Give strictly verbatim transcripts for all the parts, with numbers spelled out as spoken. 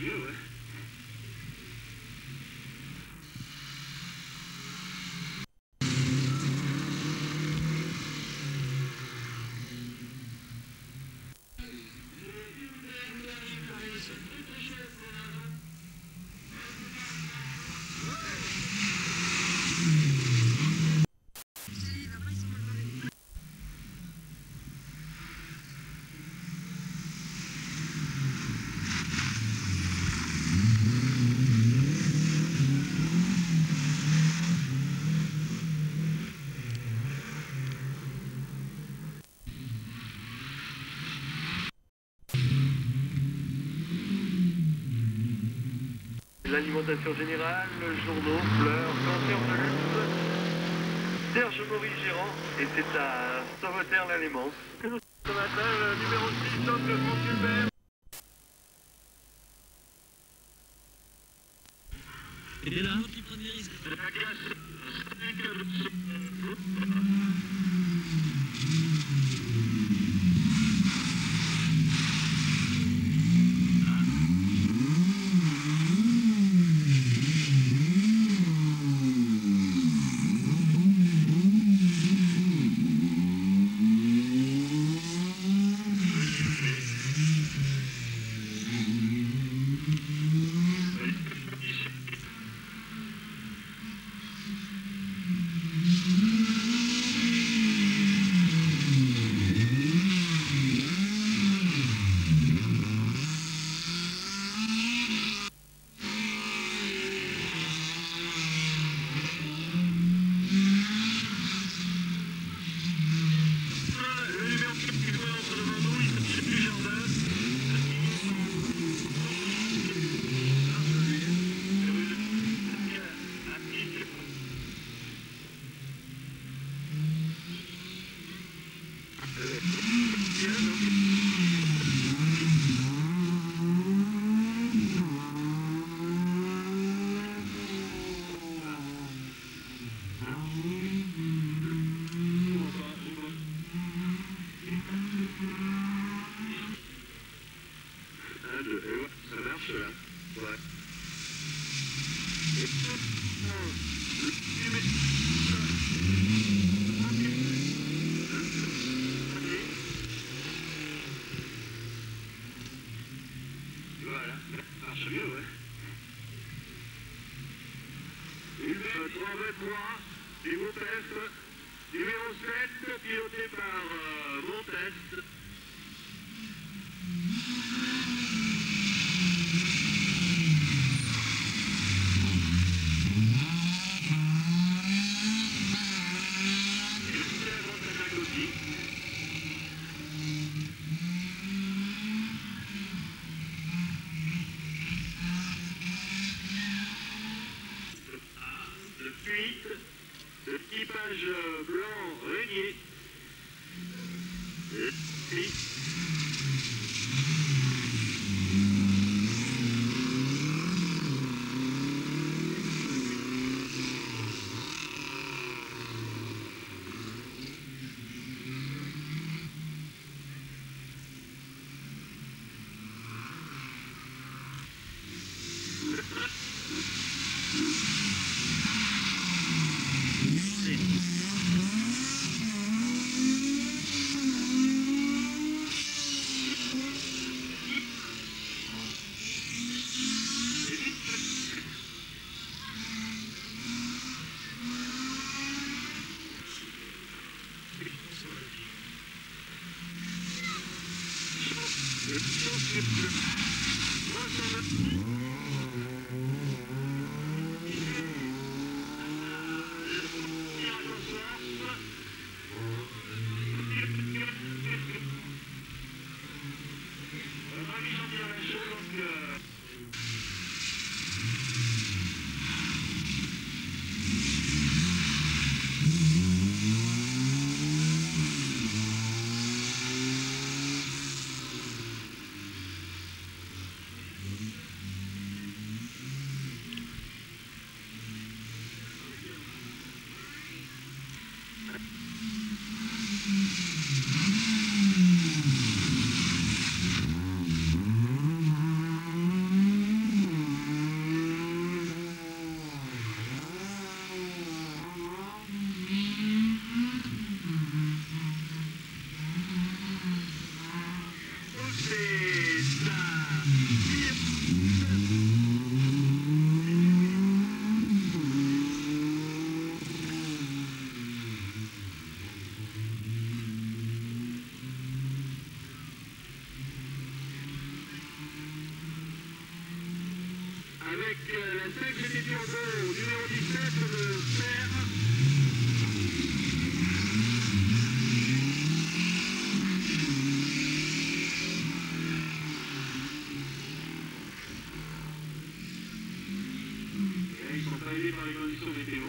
mieux, ouais. L'alimentation générale, journaux, fleurs, cancer de luxe, Serge Maurice Gérant, et c'est à Sauveterre-l'Allémance que nous ce matin, le numéro six, donc le Franck Hulbert. Et dès là, qui prend des risques. De la classe trois vingt-trois, niveau test, numéro sept, piloté par euh, Montest. L'équipage blanc Régnier. Et avec euh, la cinq G T Turbo numéro dix-sept, le Fer. Et là, ils sont pas aidés par les conditions météo.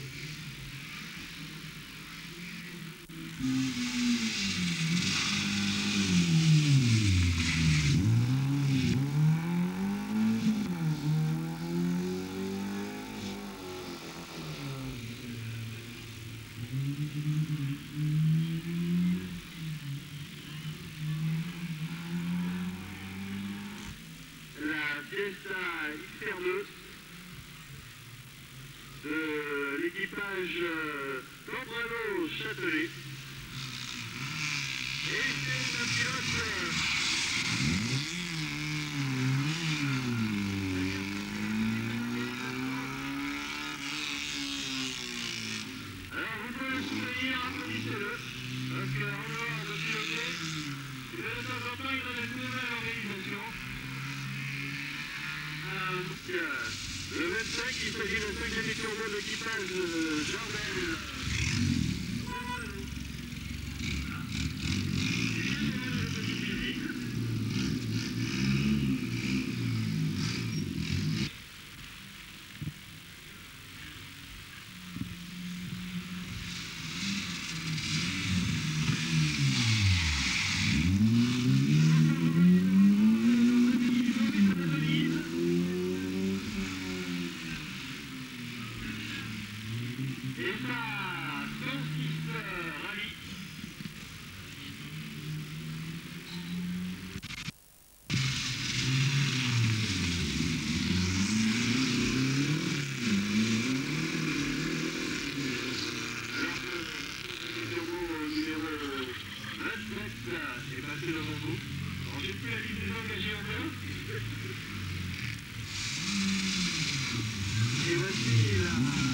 La Fiesta X R deux de l'équipage Cambrano Châtelet. Et c'est un pilote alors vous pouvez le soutenir, applaudissez-le, parce qu'en dehors de piloter, et de temps en temps il donne une nouvelle organisation. Donc, euh, le vingt-cinq, il s'agit d'un cinq G T Turbo de l'équipage euh, Jardel. Et ça, Saucisse Rallye. Alors que le turbo numéro vingt-sept est passé devant vous. Alors j'ai plus la liste des engagés encore. Et voici la...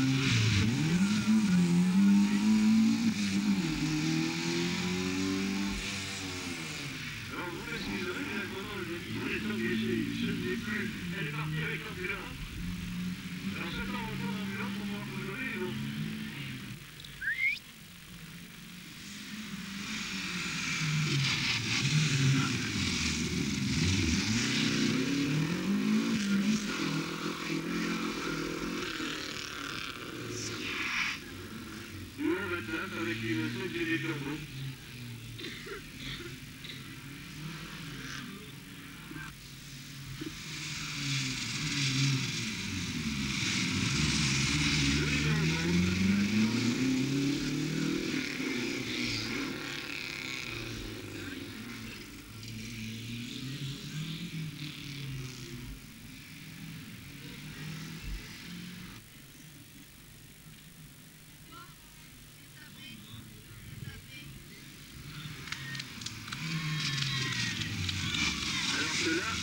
Alors vous m'excuserez, mais la commande est engagée, je ne l'ai plus, elle est partie avec l'ambulance. Alors j'attends mon tour d'ambulance pour pouvoir vous donner, donc. Numéro vingt-neuf avec une cinq G T Turbo. Alors que là,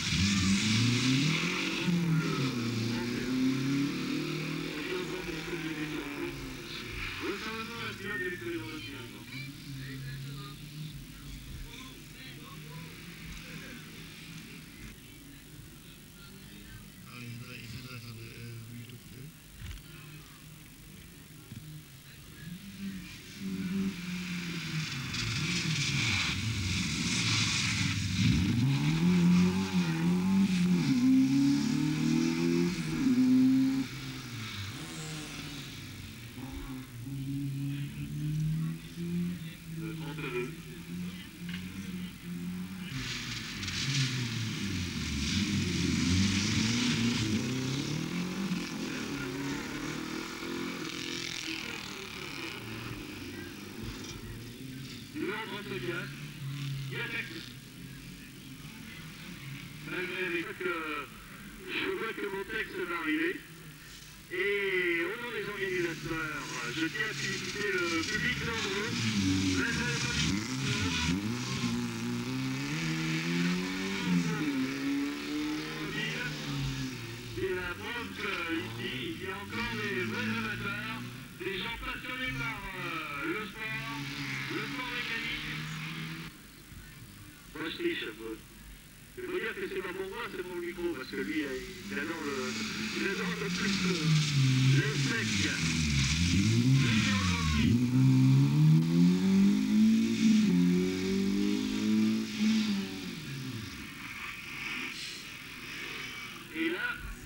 le trente-deux. Numéro trente-quatre, Yatex. Malgré les fois que je vois que mon texte va arriver. Et au nom des organisateurs, je tiens à féliciter le public nombreux, malgré les conditions. C'est la preuve qu'ici, il y a encore des vrais amateurs, des gens passionnés par euh, le sport, le sport mécanique. Moi je triche un peu. Je veux dire que c'est pas pour moi, c'est pour le micro, parce que lui, il adore le, il adore un peu plus le, le sec. Et là,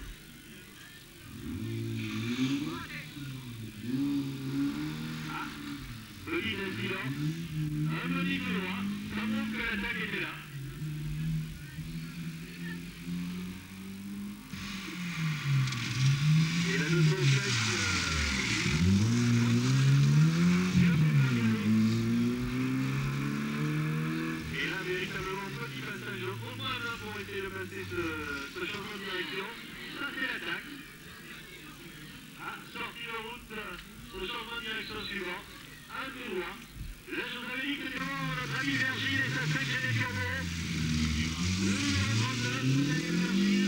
ah, petit incident, un petit peu loin, ça montre que l'attaque était là. Et la deux cent cinq, et là, véritablement, petit passage au moins là pour essayer de passer ce, ce changement de direction. Ça, c'est l'attaque. Ah, sortie de route au changement de direction suivant. Un peu loin. Là, je vous avais dit que c'était notre ami Virgile et sa cinq G D Turbo. Le numéro trente-neuf, Daniel Virgile.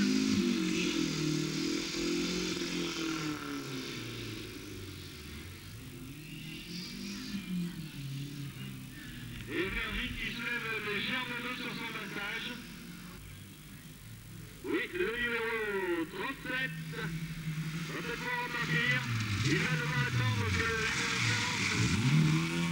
Et Virgile qui soulève légèrement sur son passage. Oui, le numéro trente-sept va peut-être pouvoir repartir. Il va devoir attendre que le numéro quarante...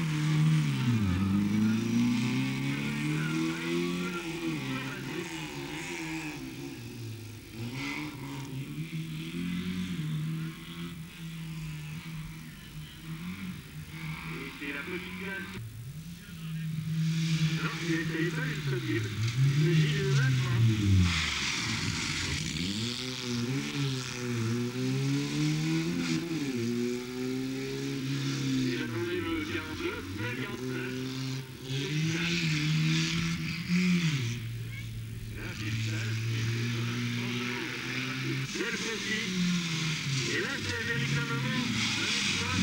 Et c'est la petite glace. Non, il n'essaye pas une seconde. Il s'agit de vingt-trois. Et j'attendais le quarante-deux, le quarante-neuf. Là, c'est le sale. C'est le précis. Et là, c'est véritablement un exploit.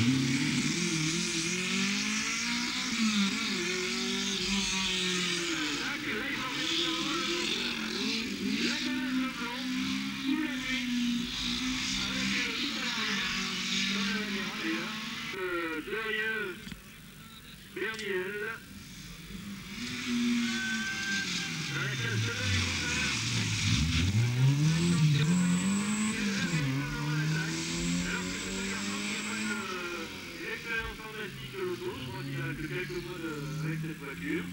Derrière Berniel dans la classe de l'hélicoptère. Alors que c'est un garçon qui a pas une expérience fantastique de l'auto, je crois qu'il a que quelques mois de, avec cette voiture.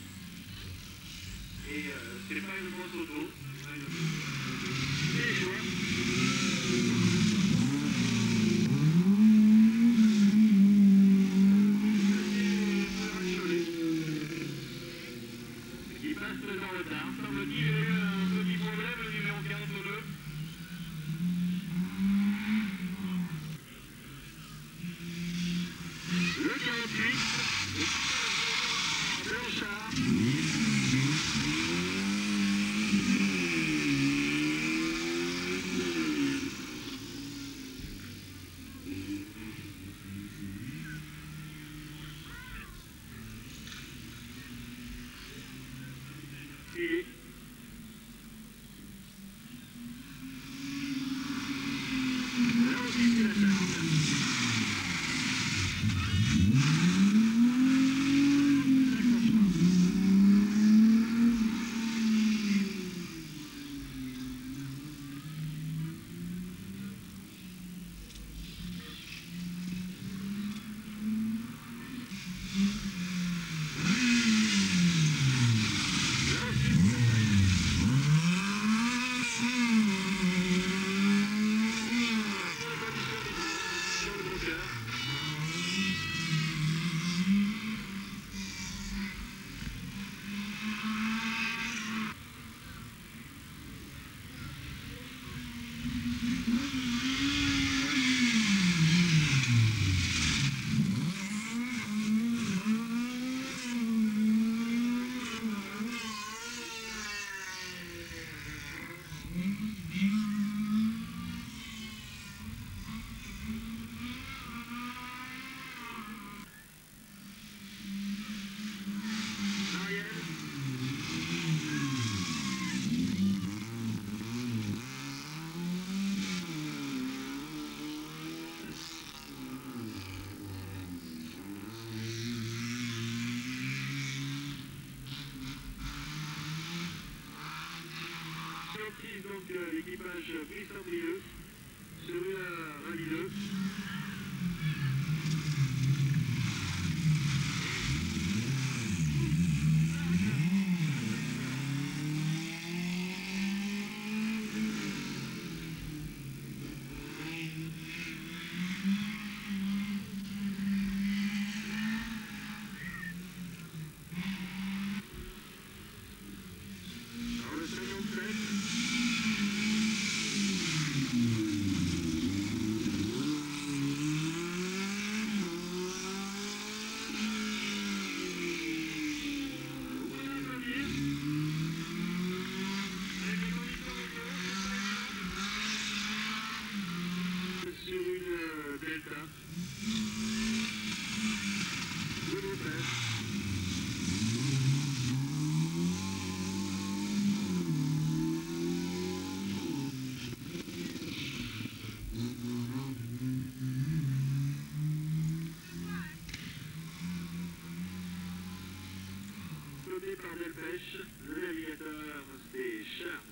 Et euh, c'est pas une grosse auto, c'est des choix. Il passe dans le retard. Semble-t-il qu'il y a eu un petit problème, le numéro quarante-deux. Le quarante-huit. Blanchard. Et là aussi c'est l'attaque. Là aussi c'est l'attaque. soixante-six, donc euh, l'équipage Brice-Andrieux sur une rallye deux. Sur une Delta. deux mille treize. Piloté par Delpech, le navigateur c'est Charles.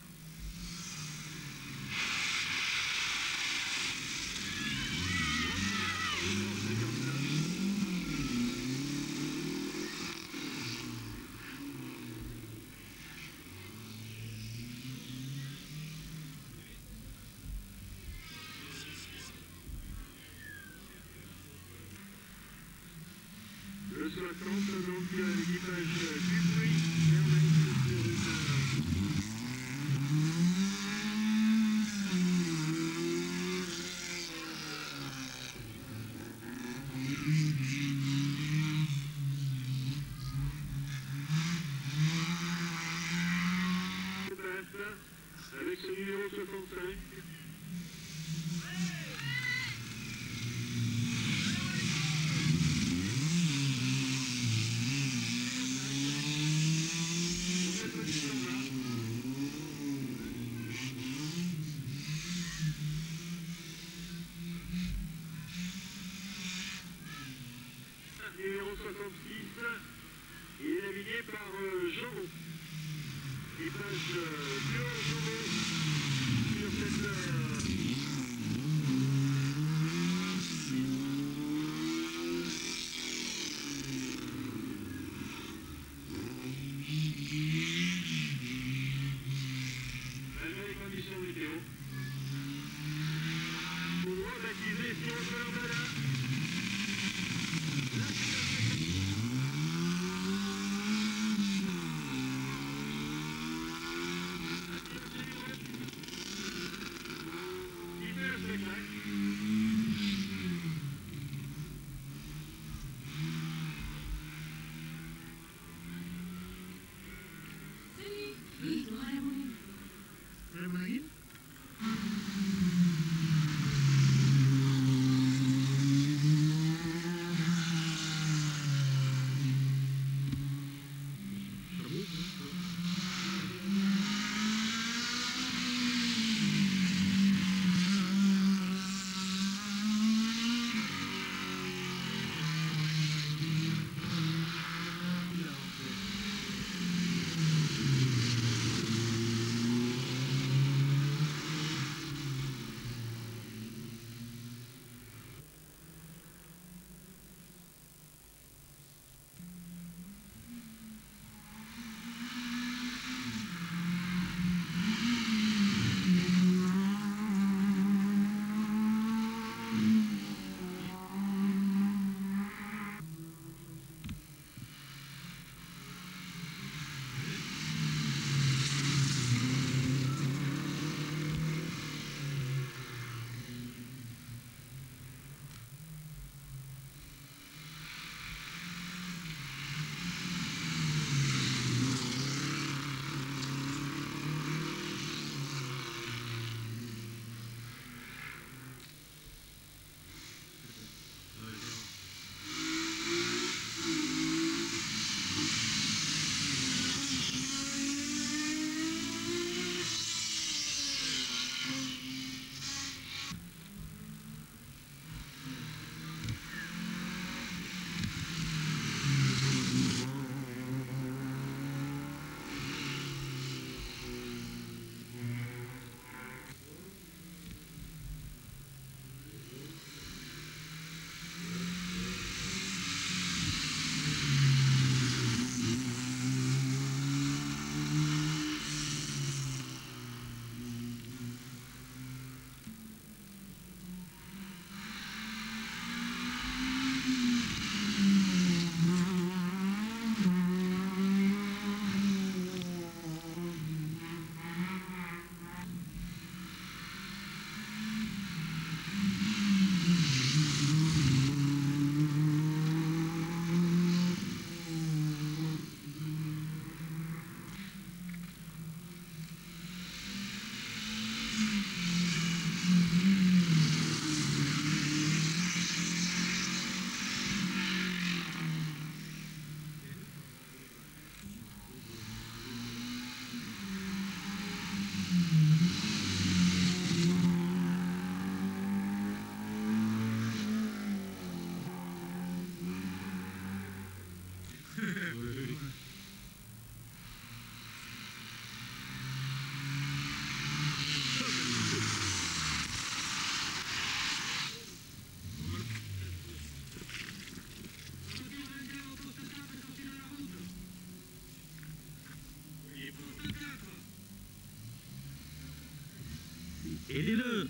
Le soixante, donc l'équipage Dupuis, permet sur une... avec ce numéro soixante-cinq. Numéro soixante-six, il est navigué par euh, Jean. Équipage euh, Bureau Jean sur cette... Euh, malgré les conditions météo. Pour droit d'activer si on veut leur là. Oui, dans la marine. Dans la marine? Aidez-le.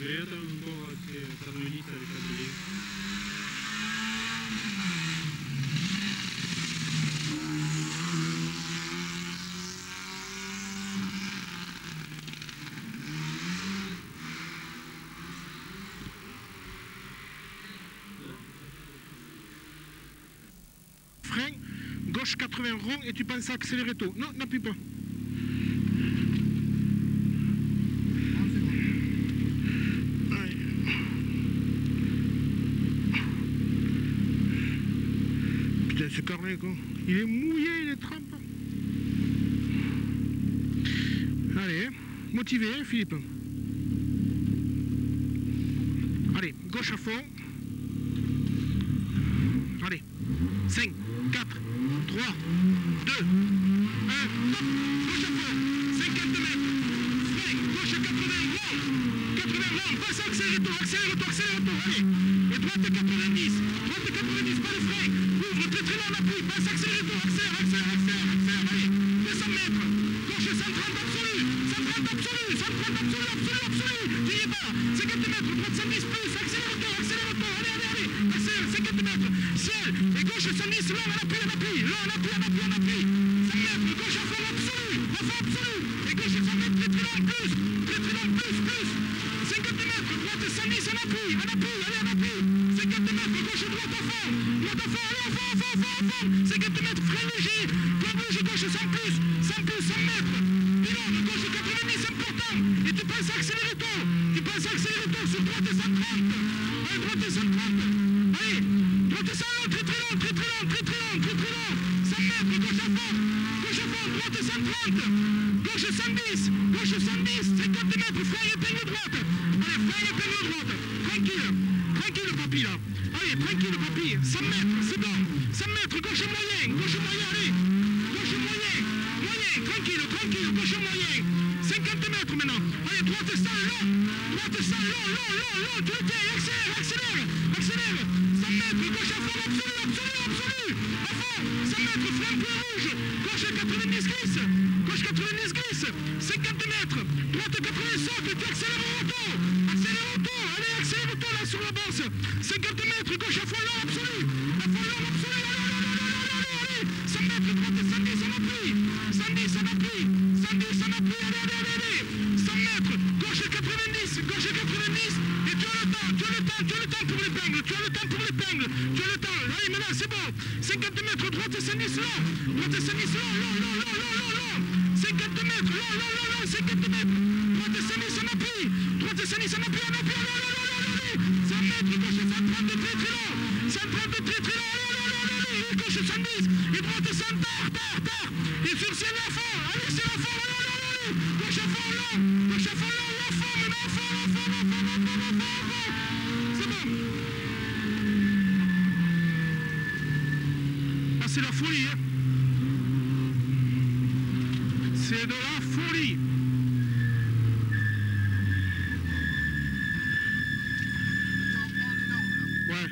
Vedete un po' che stanno iniziando a ricadere. Frein, gauche quatre-vingts rond et tu penses à accélérer tôt. Non, n'appuie pas. Ouais. Putain, ce carnet quoi. Il est mouillé, il est trempé. Allez, motivé, hein, Philippe. Allez, gauche à fond. Allez, cinq, quatre, trois, deux, un, top, gauche à fond, cinquante mètres, frein, gauche à quatre-vingts, long, quatre-vingts, long, passe à accélérateur, accélérateur, accélérateur, allez, et droite à quatre-vingt-dix, droite à quatre-vingt-dix, pas de frein, ouvre, très très long, appui, passe à accélérateur, accélère, accélère, accélère, accélère, allez, deux cents mètres, gauche cent trente absolu, cent trente absolu, cent trente absolu, absolu, absolu, tu y es pas, cinquante mètres, droite cent dix plus, accélérateur, accélérateur, allez, allez, allez, accélère, cinquante mètres, ciel, et gauche cent dix, long, en appui, en appui, long, en appui, en appui, en appui, cent mètres, gauche à fond absolu, à fond absolu, et gauche cent mètres, très très long, plus, très très long, plus, plus, cinquante mètres, droite cent dix, en appui, en appui, allez, en appui, cinquante mètres, gauche, droite à fond, droite à fond, allez, à fond, à fond, à fond, à fond, cinquante mètres, frein léger, plan bouge, gauche cent plus, cent plus, cent mètres, pylône, gauche quatre-vingt-dix, important, et tu passes à accélérer tôt, tu passes à accélérer tôt, sur droite cent trente, allez, droite cent trente, allez, droite cent long, très très long, très très long, très très long, très très long, cent mètres, gauche à fond, gauche à fond, droite cent trente, gauche cent dix, gauche cent dix, cinquante mètres, frein épingle droite, allez, frein épingle droite, tranquille, tranquille papy là, allez, tranquille papy, cent mètres, c'est bon, cent mètres, gauche moyen, gauche moyen, allez, gauche moyen, moyen, tranquille, tranquille, gauche moyen, cinquante mètres maintenant, allez, droite cent long, droite cent long, long, long, long, tu le tiens, accélère, accélère, accélère, cent mètres, gauche à fond, absolu, absolu, absolu, à fond, cent mètres, frein point rouge, gauche quatre-vingt-dix glisse, gauche quatre-vingt-dix glisse, cinquante mètres, droite quatre-vingts saute, tu accélères auto, accélère auto, allez, accélère auto là sur la bosse, cinquante mètres, gauche à fond long, absolu, à fond long, absolu, allez, allez, allez, allez, allez, allez, cent mètres, droite cent dix, en appui, cent dix, en appui, cent dix, en appui, allez, allez, allez, allez, cent mètres, gauche quatre-vingt-dix, gauche quatre-vingt-dix, et tu as le temps, tu as le temps, tu as le temps pour l'épingle, tu as le temps pour l'épingle, tu as le temps, allez, maintenant c'est bon, cinquante mètres, droite cent dix, long, droite cent dix, long, long, long, long, long, long, long, cinquante mètres, long, long, long, long, cinquante mètres, droite cent dix, en appui, droite cent dix, en appui, en appui, allez, allez, allez, allez, allez, cent mètres, gauche cent trente, très très long, cent trente, très très long, allez, allez, allez, allez, et gauche cent dix, et droite cent, tard, tard, tard, et sur ciel à fond, allez, c'est la fond, allez, allez, allez, gauche à fond, long, gauche à fond, long, à fond, maintenant, à fond, à fond, à fond, à fond, à fond, à fond, c'est bon. Ah, c'est la folie, hein. C'est de la folie. Ouais.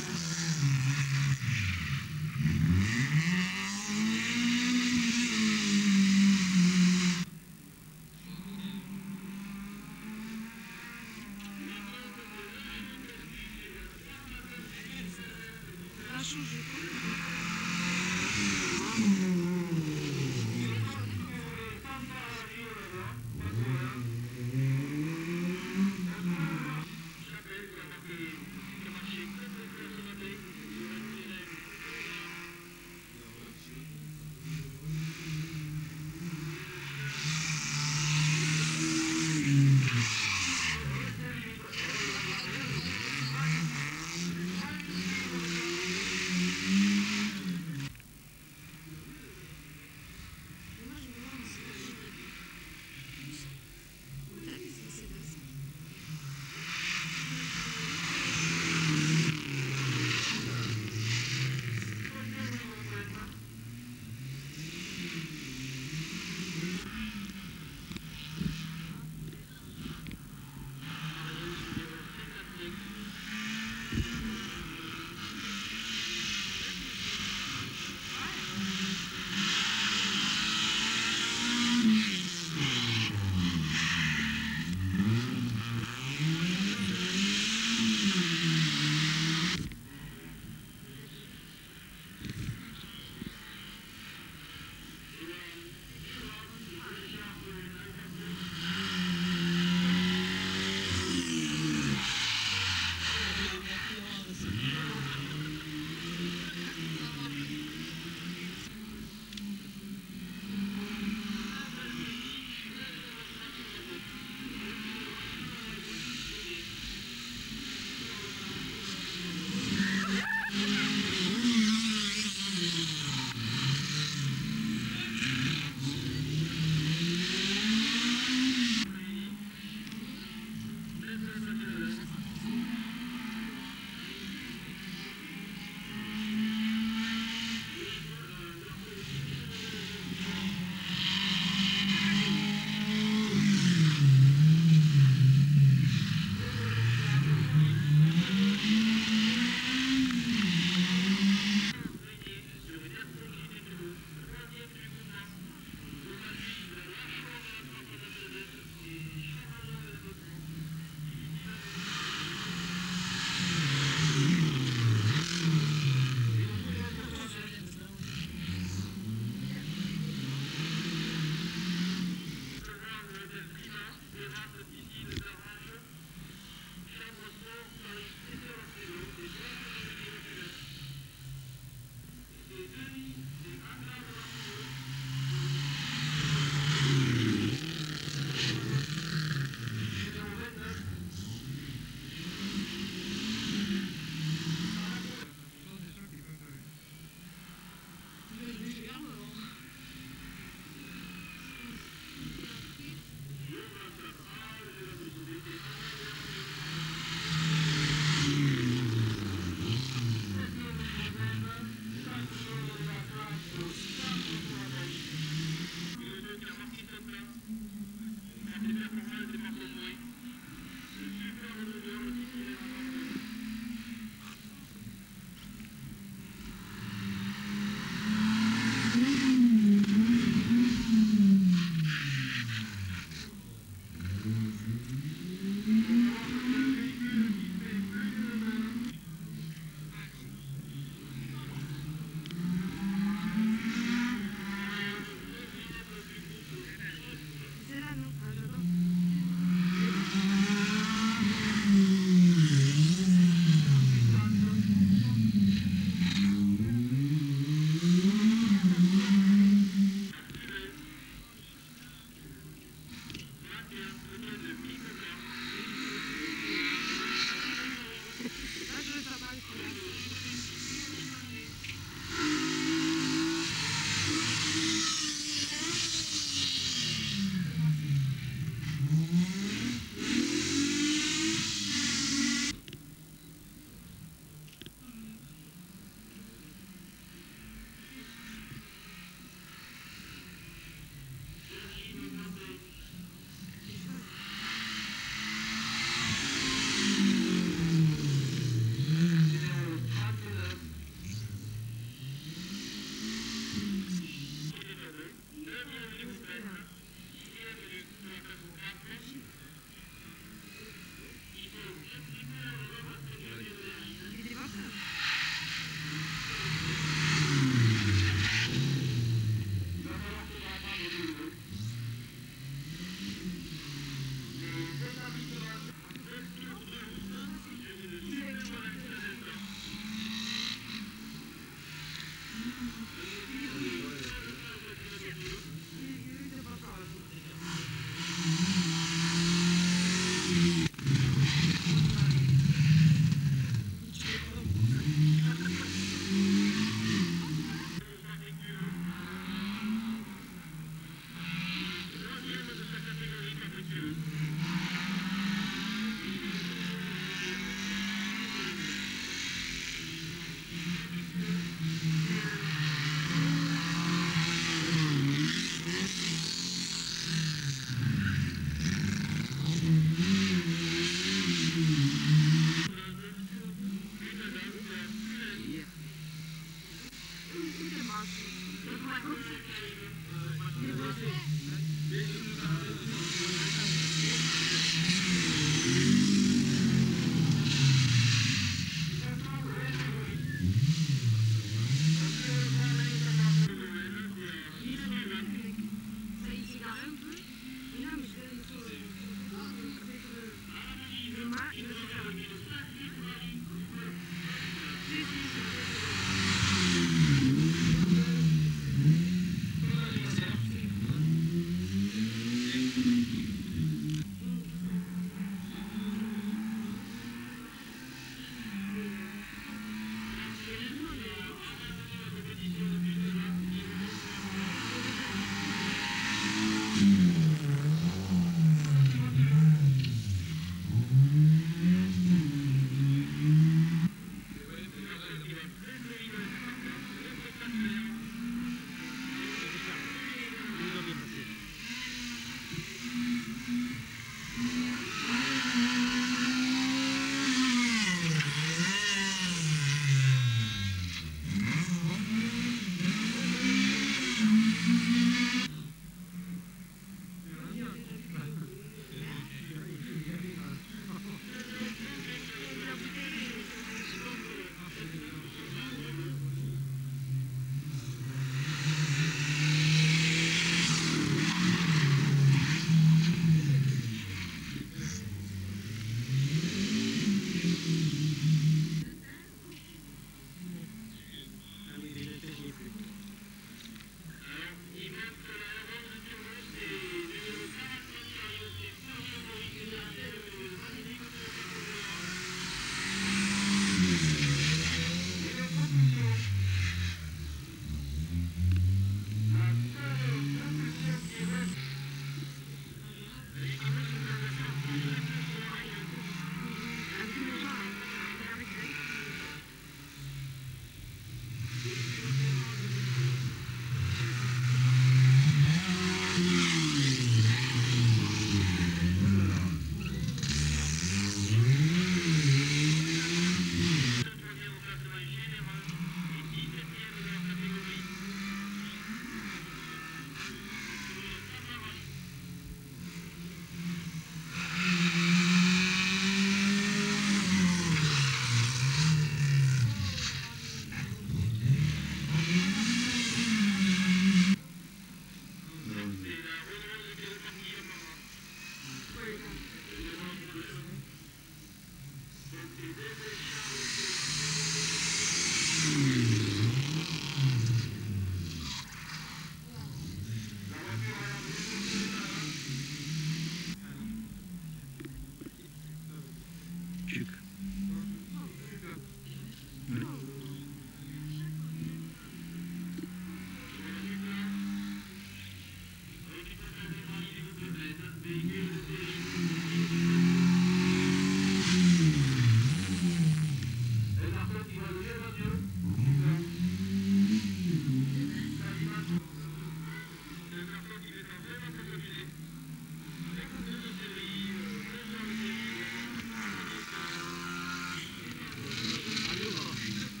Allora.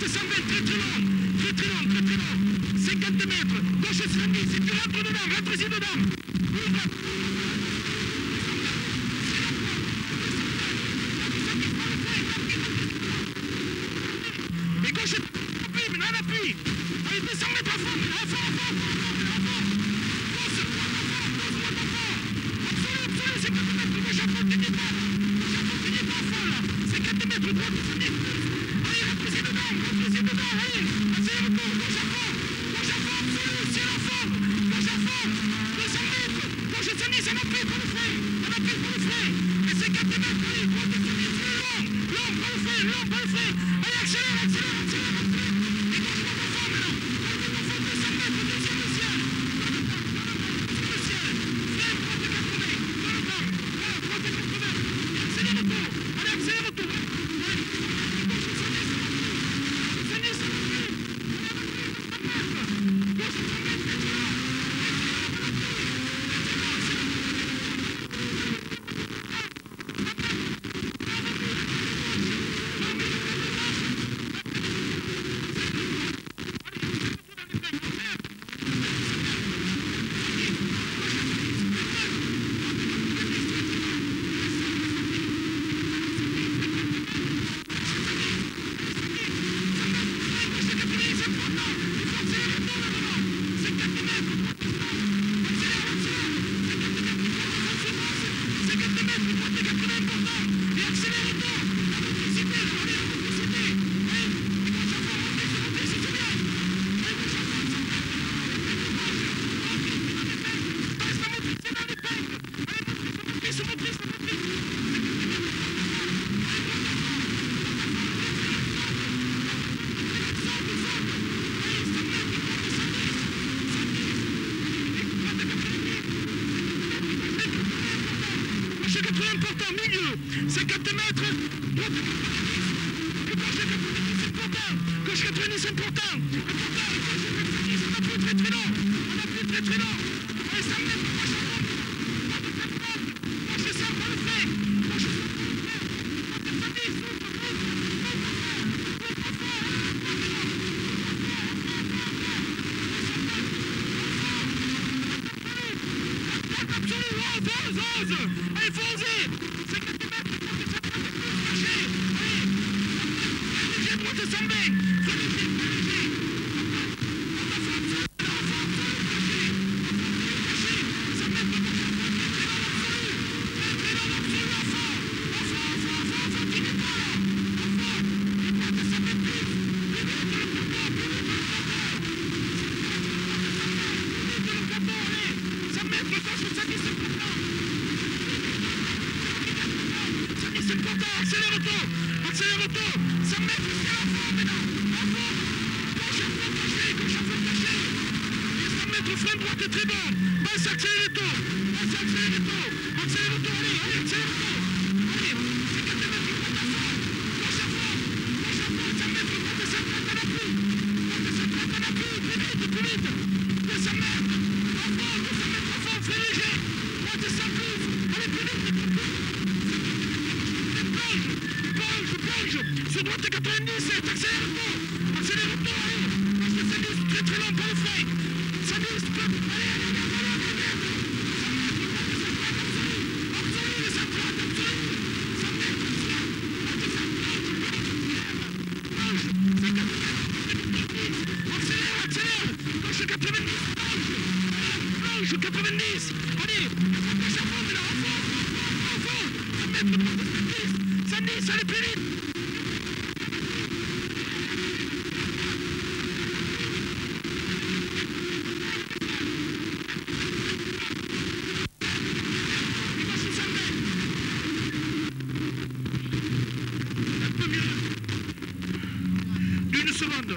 Droite cent vingt, très très long, très très long, très très long. cinquante mètres, gauche soixante-dix, si tu rentres dedans, rentre-y dedans. Ouvre. Et gauche, appuie, maintenant on appuie. Allez, deux cents mètres à fond, à fond, à fond, à fond, à fond. Pousse, pousse, pousse, pousse, à fond. Absolu, absolu, cinquante mètres, gauche à fond, t'es pas là. Gauche à fond, t'es pas à fond là. cinquante mètres, droite, soixante-dix. Allez, rentre-y dedans, rentre-y dedans, allez. Accélère le tour, gauche à fond. Gauche à fond, absolu, c'est la fond. Gauche à fond, deux cents mètres. Gauche soixante-dix, on appuie pour le frein. On appuie pour le frein. Et cinquante mètres, allez, droite soixante-dix, long, long, pour le frein, long, pour le frein. Allez, accélère, accélère, accélère, accélère. Et gauche droite à fond maintenant. Gauche à fond, deux cents mètres, descends le ciel. Descends le ciel. Frein, droite quatre-vingts. Dans le banc. Voilà, droite quatre-vingts. Et accélère le tour. Allez, accélère le tour. Allez, gauche soixante-dix. soixante-dix, on appuie. Allez, appuie, gauche cent mètres, c'est là. Important, milieu, cinquante mètres, droite et gauche quatre-vingt-dix, c'est important, gauche quatre-vingt-dix, c'est important, important, et gauche quatre-vingt-dix, on appuie très très long, on appuie très très long, allez, cent mètres, gauche à fond, droite quatre-vingts, gauche cent, on le fait, gauche cent, on le fait, droite soixante-dix, ouvre, ouvre, ouvre, ouvre, absolument, ose, ose, allez, faut oser, cinquante mètres, lâchez, allez, allez, droite cent vingt, soyez léger, léger, cent mètres, très long, absolu, à fond, à fond, à fond, à fond, à fond, qui n'est pas là, à fond, et droite cent vingt plus, plus vite le plateau, plus vite le plateau, plus vite le plateau, allez, cent mètres, gauche soixante-dix, c'est important. C'est important, accélère le tour, accélère le tour, cent mètres, c'est à fond maintenant, à fond, gauche à fond caché, gauche à fond caché, et cent mètres, frein droite est très bon, passe, accélère le tour, passe, accélère le tour, accélère le tour, allez, allez, accélère le tour, allez, cinquante mètres, droite à fond, gauche à fond, gauche à fond, cent mètres, droite cent trente à l'appui, droite cent trente à l'appui, plus vite, plus vite, deux cents mètres, à fond, deux cents mètres à fond, frein léger, droite cent plus, allez, plus vite, plus vite, plonge, plonge, plonge, sur droite quatre-vingt-dix-sept, accélère le tour, accélère le tour, allez, soixante-dix, très très long pour le frein, cent dix, allez, allez, allez, allez, allez, cent mètres, droite cent trente, absolu, absolu, cent trente, absolu, cent mètres, droite cent trente, plonge, cinquante mètres, accélère, accélère, gauche quatre-vingt-dix, plonge, plonge, quatre-vingt-dix, allez, gauche à fond, là, à fond, à fond, cent mètres, droite cent dix, cent dix, allez plus vite. D'une seconde.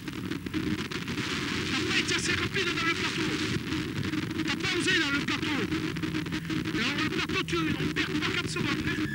T'as pas été assez rapide dans le plateau. T'as pas osé dans le plateau. Et alors le plateau, tu, on perd pas quatre secondes. Hein.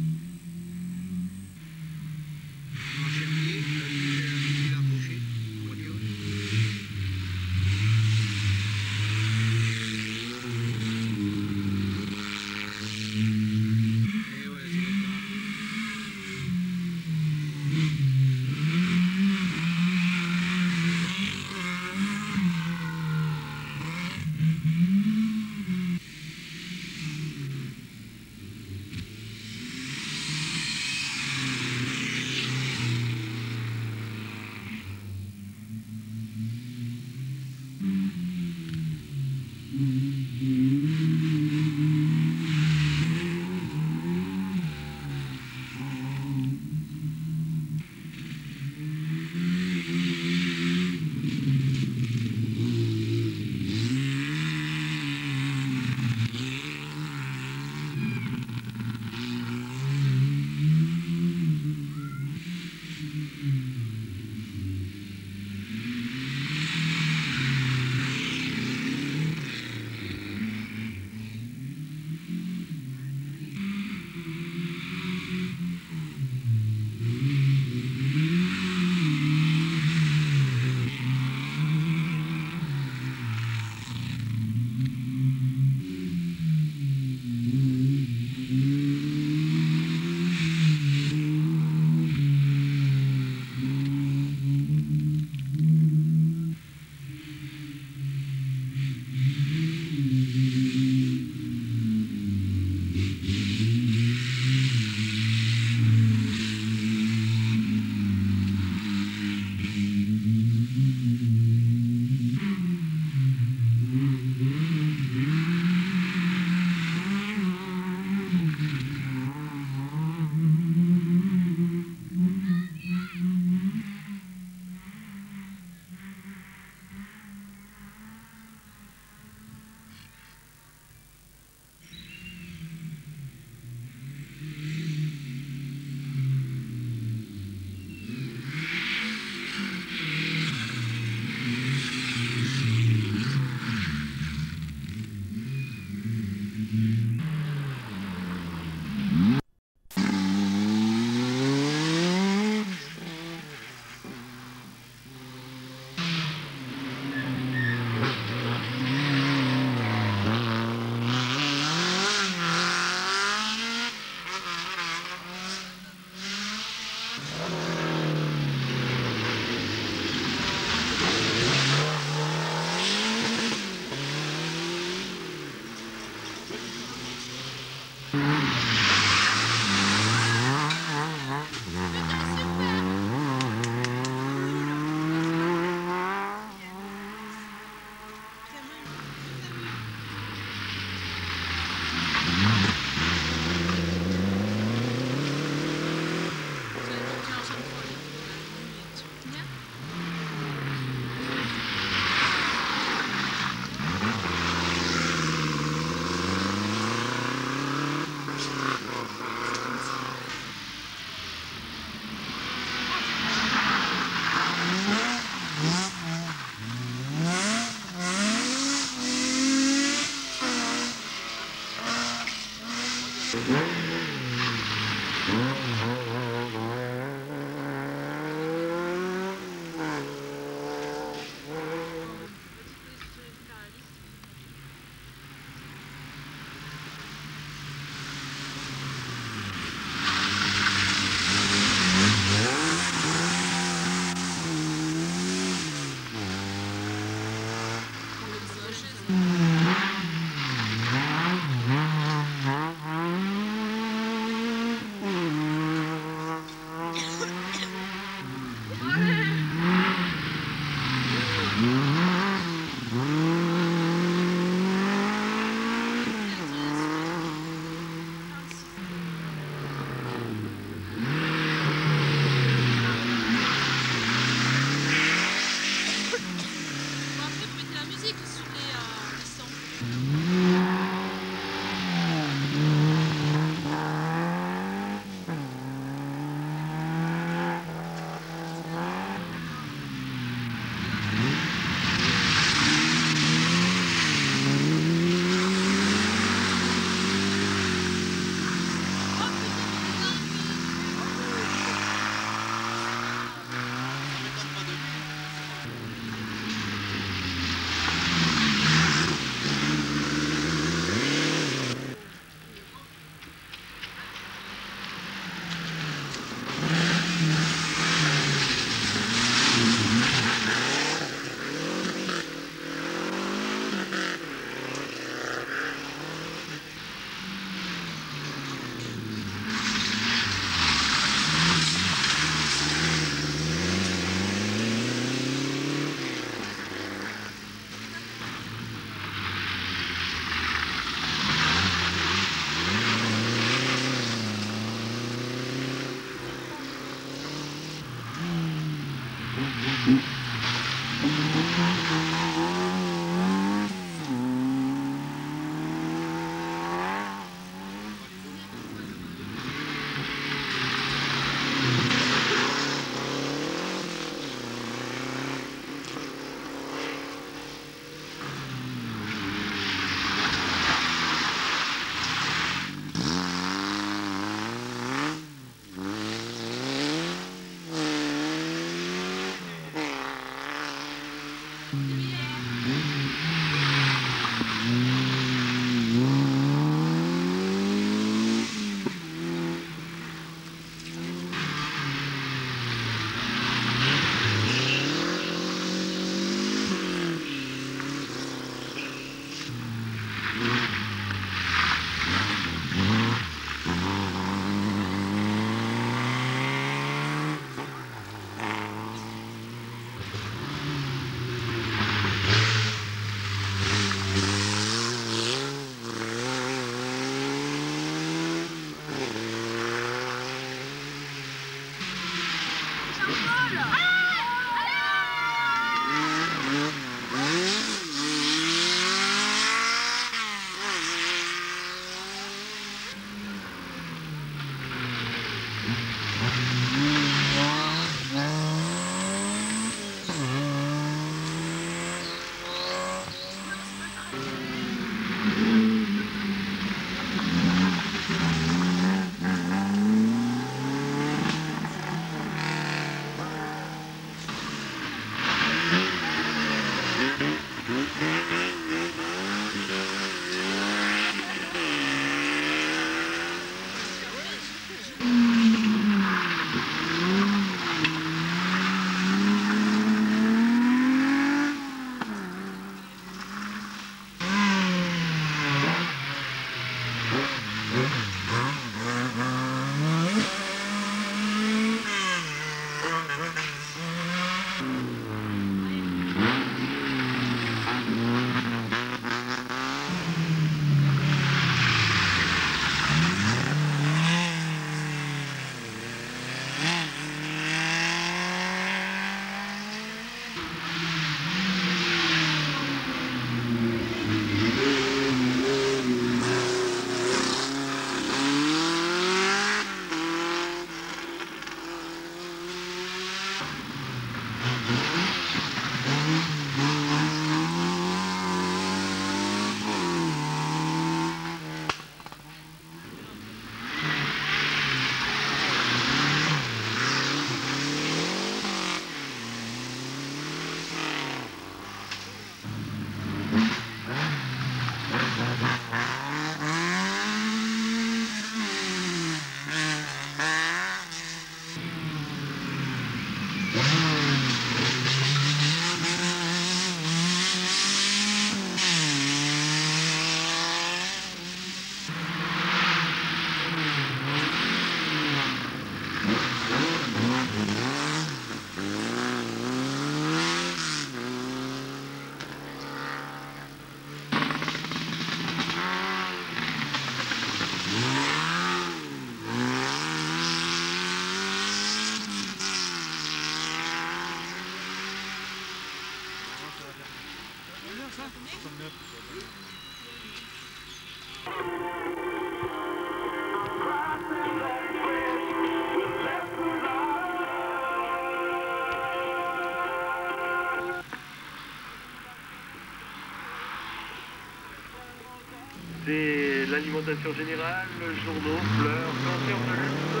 C'est l'alimentation générale, journaux, fleurs, cancer de luxe,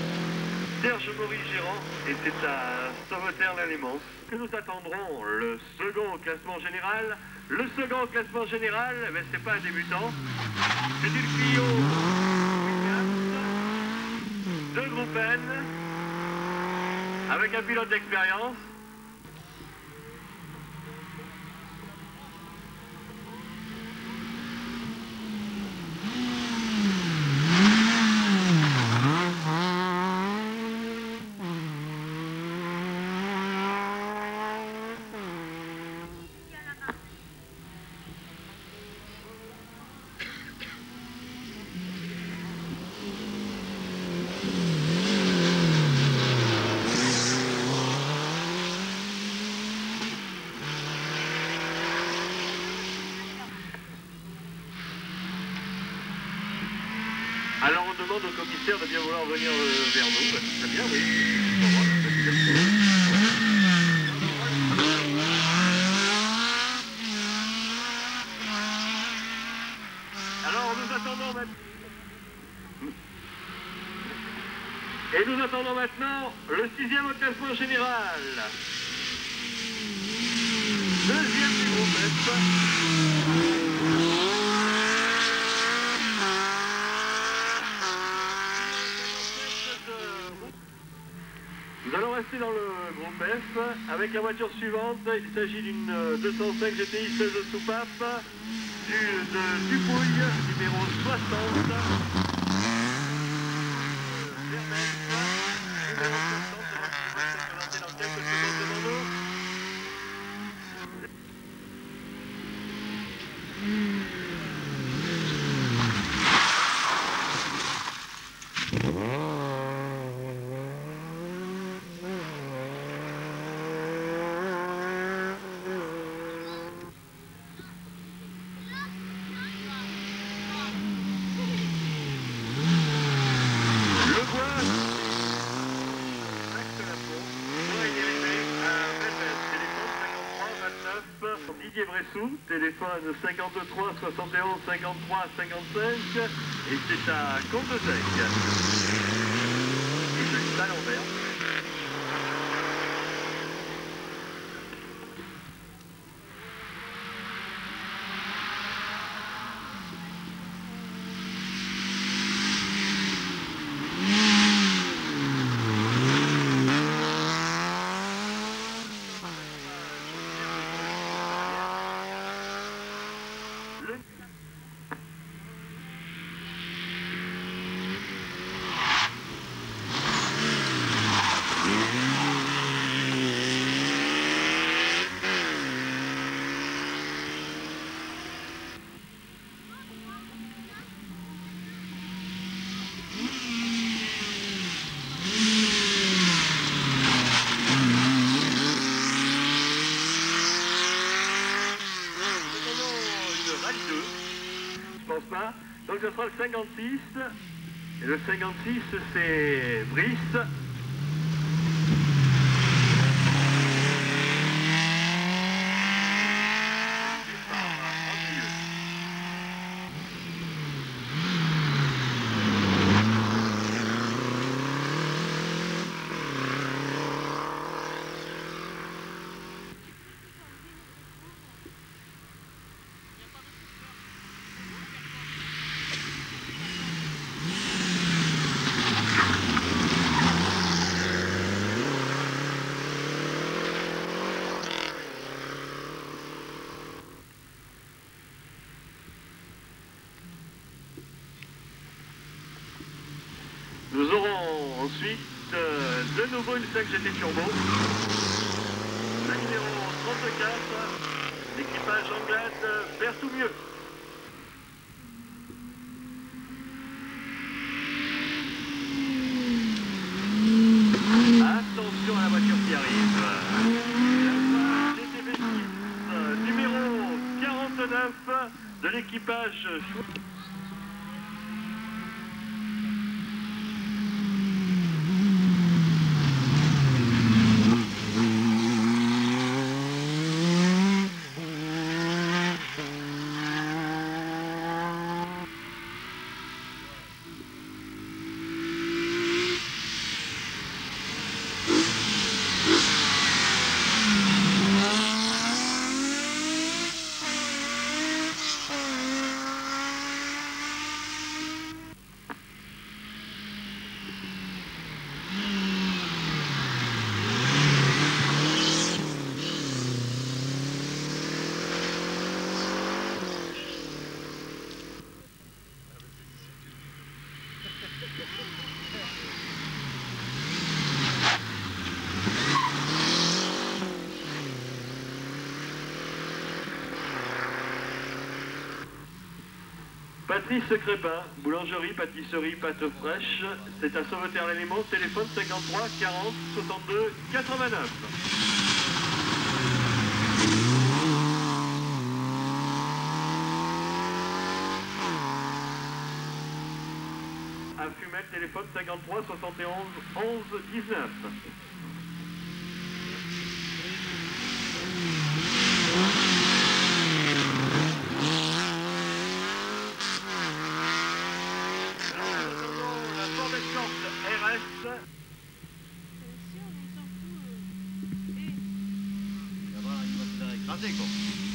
Serge Maurice Gérant, et c'est à Sauveterre-la-Lémance que nous attendrons le second classement général. Le second classement général, eh ben, c'est pas un débutant, c'est une Clio de groupe N, avec un pilote d'expérience. demande au commissaire de bien vouloir venir euh, vers nous. Bah, c'est très bien, oui. Alors nous attendons maintenant. Et nous attendons maintenant le sixième au classement général. Deuxième du groupe F. Nous allons rester dans le groupe F avec la voiture suivante. Il s'agit d'une deux cent cinq G T I seize soupape du, de Dupouille, numéro soixante. Didier Bressou, téléphone cinquante-trois soixante et onze cinquante-trois cinquante-cinq et c'est à Contesec. Et je suis à l'envers. Je pense pas. Donc ce sera le cinquante-six. Et le cinquante-six, c'est Brice. Nous aurons ensuite euh, de nouveau une cinq G T Turbo. La numéro trente-quatre, l'équipage Anglade faire tout mieux. Attention à la voiture qui arrive. La G T V six, euh, numéro quarante-neuf de l'équipage. Patrice Crépin, boulangerie, pâtisserie, pâte fraîche, c'est à Sauveterre-l'Élément, téléphone cinquante-trois quarante soixante-deux quatre-vingt-neuf. Affût allumette, téléphone cinquante-trois soixante et onze onze dix-neuf. La Ford Escort R S. Là-bas, il va se faire écraser, quoi.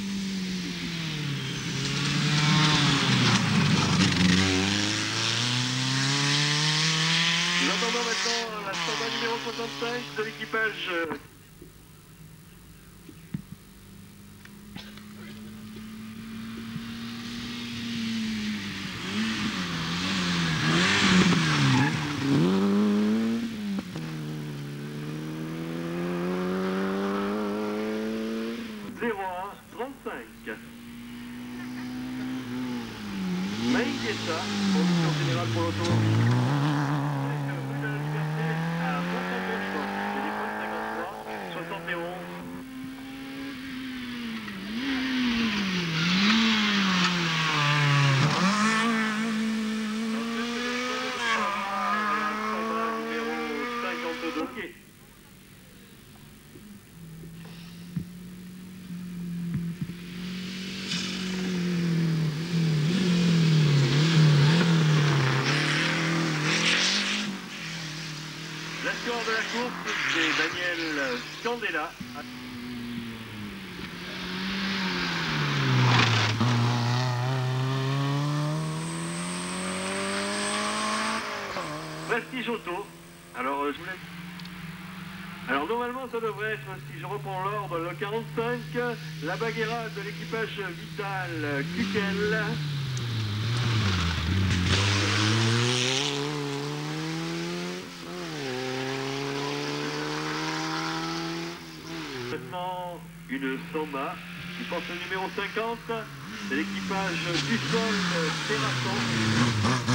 Nous attendons maintenant la standard numéro soixante-cinq de l'équipage. zéro un trente-cinq. Maïgueta, conducteur général pour l'automobile. Rue de la Liberté à Montant-Bonimont. Téléphone cinquante-trois soixante et onze. Numéro cinquante-deux. Ok. L'assureur de la course, c'est Daniel Scandella. Prestige Auto. Alors, euh, je voulais... Alors, normalement, ça devrait être, si je reprends l'ordre, le quarante-cinq, la Baguera de l'équipage Vital Kukel. Maintenant, une Soma qui porte le numéro cinquante, c'est l'équipage du sol Terrasson.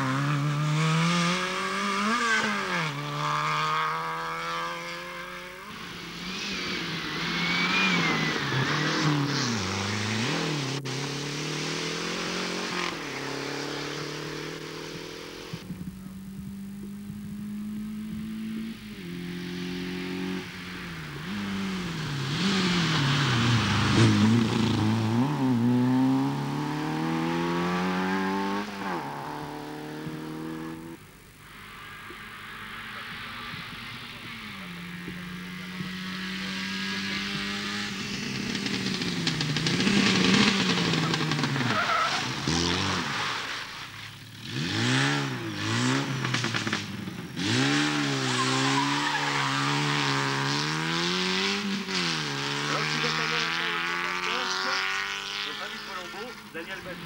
Daniel Baptiste.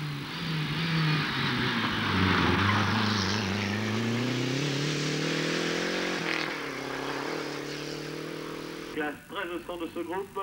Classe treize au cent de ce groupe.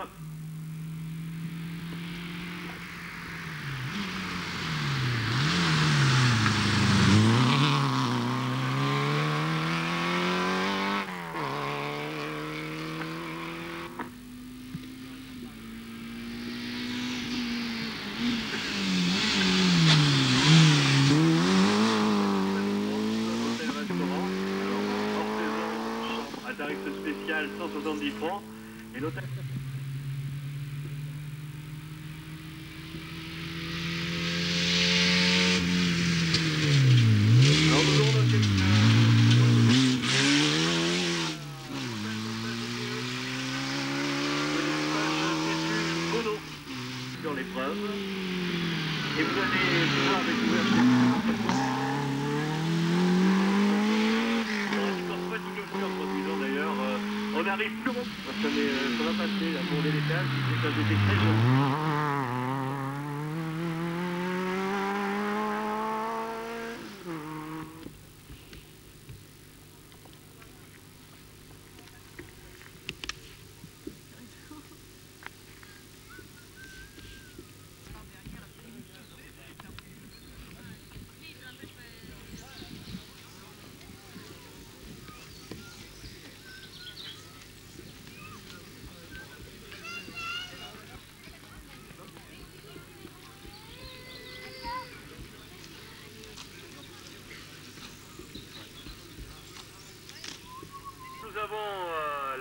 Tarif spécial cent soixante-dix francs et l'hôtel. Alors nous aurons notre mono sur l'épreuve et vous allez pouvoir découvrir d'ailleurs, euh, on arrive plus haut parce que euh, ça va passer là, pour les étages, c'est que j'étais très jeune.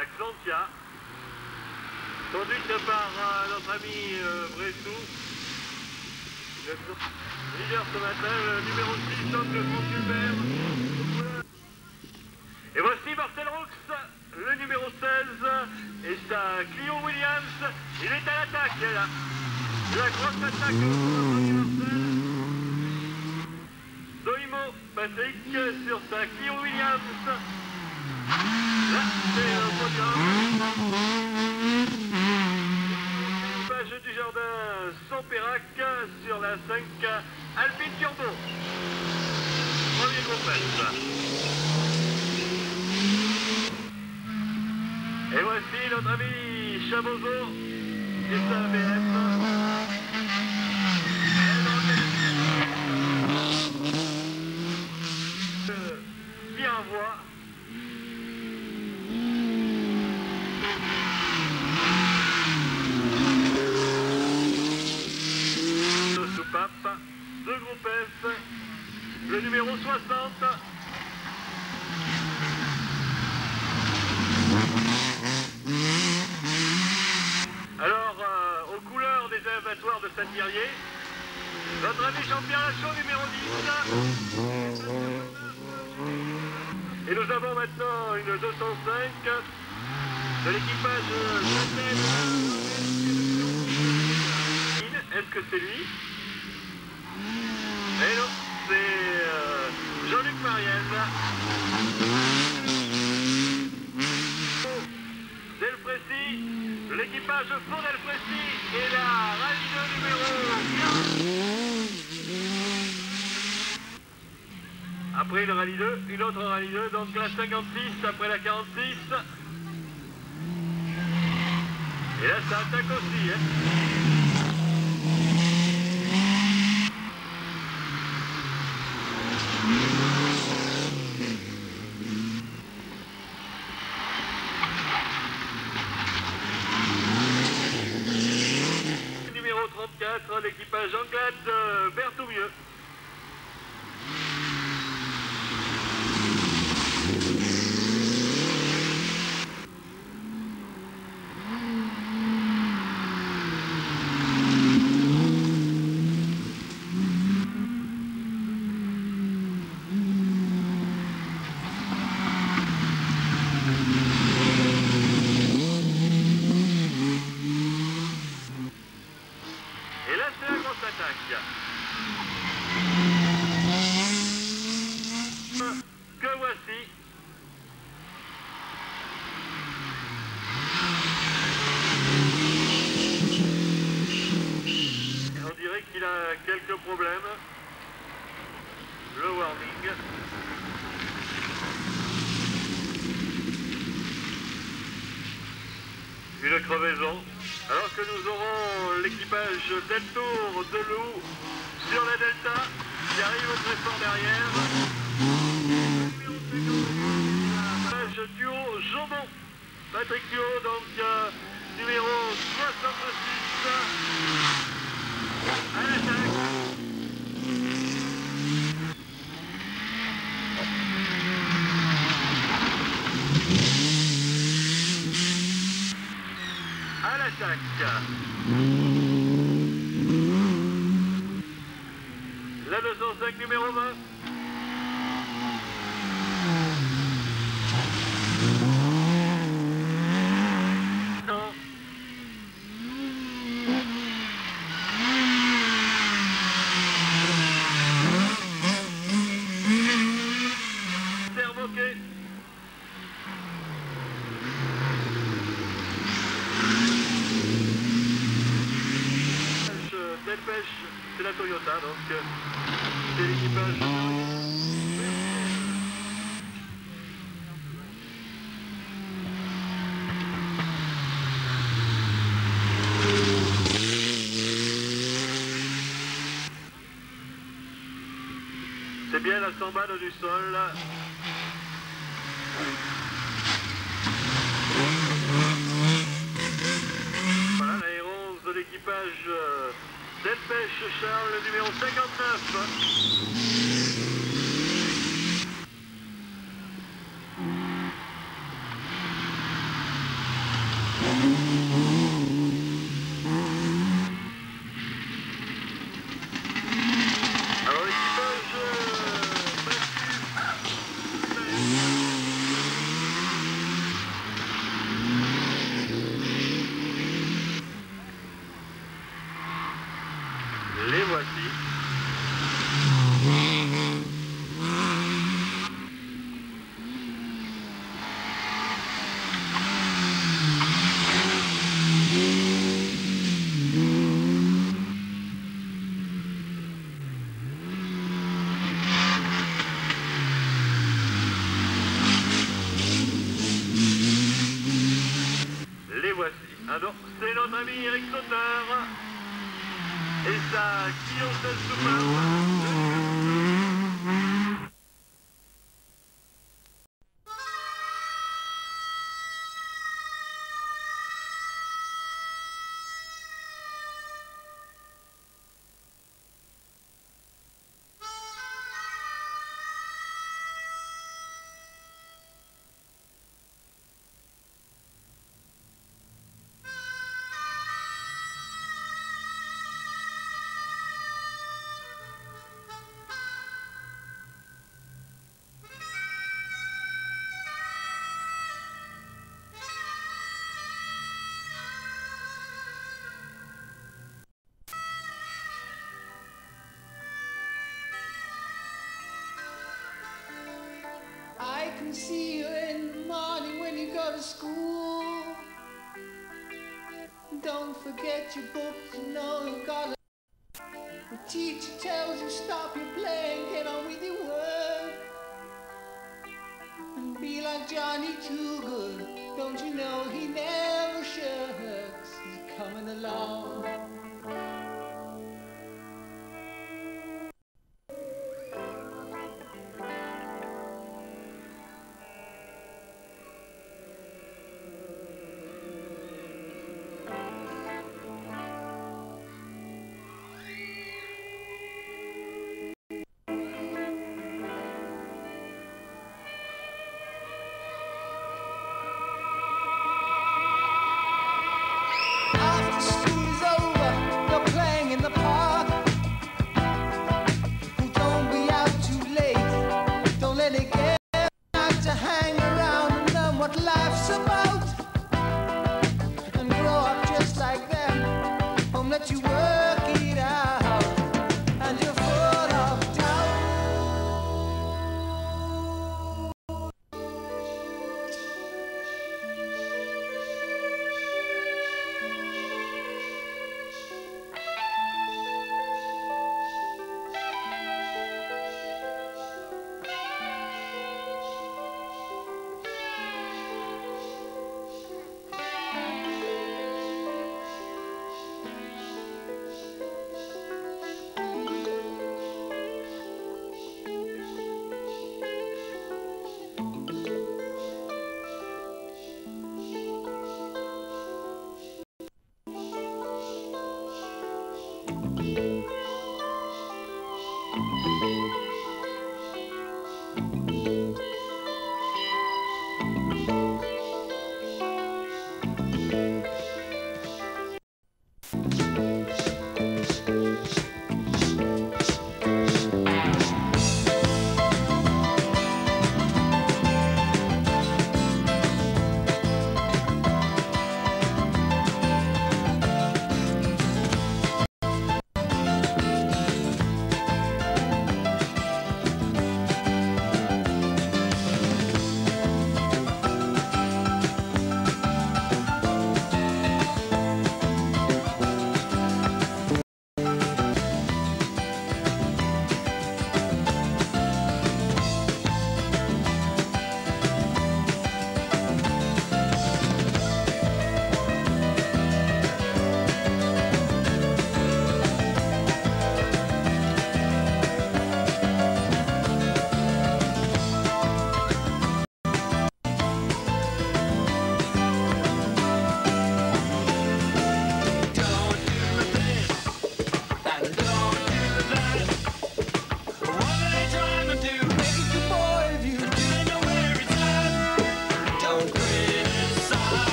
la Xantia, conduite par euh, notre ami euh, Bressou. Leader ce matin, le numéro six, donc le Franck Hubert. Et voici Marcel Roux, le numéro seize, et sa Clio Williams. Il est à l'attaque, là. La grosse attaque de Marcel. Doimo, Patrick, sur sa Clio Williams. Là, c'est le podium. L'équipage du jardin Sampérac sur la cinq Alpine Turbo. Premier groupe S. Et voici notre ami Chabozo et sa B M. Bien voix. De soupape, deux groupes S, le numéro soixante. Alors, euh, aux couleurs des abattoirs de Saint-Thierry, notre ami Jean-Pierre Lachaud, numéro dix. Et nous avons maintenant une deux cent cinq de l'équipage Châtel. Est-ce que c'est lui? Eh non, c'est euh, Jean-Luc Marielle. Delprécy, l'équipage Fond Delprécy et la rallye deux numéro quinze. Après le rallye deux, une autre rallye deux, donc la cinquante-six après la quarante-six. Et là ça attaque aussi, hein. Numéro trente-quatre, l'équipage Anglade de Berthoumieux. Que voici. On dirait qu'il a quelques problèmes. Le warning. Une crevaison. Alors que nous aurons l'équipage Deltour de Loup sur la Delta qui arrive au très fort derrière. L'équipage duo Jambon. Patrick Duo, donc euh, numéro soixante-six à l'attaque. À l'attaque. La deux cent cinq numéro vingt. Non. Servoquet. Delpech, c'est la Toyota, donc c'est l'équipage. C'est bien la sambade du sol. Voilà l'aéro onze de l'équipage euh, Delpech Charles, le numéro cinquante-neuf. ami Eric Sauter. Et ça, Guillaume Souffle. I can see you in the morning when you go to school. Don't forget your books, you know you gotta. The teacher tells you stop your playing, get on with your work. And be like Johnny Too Good, don't you know he never shirks. He's coming along.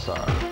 ça.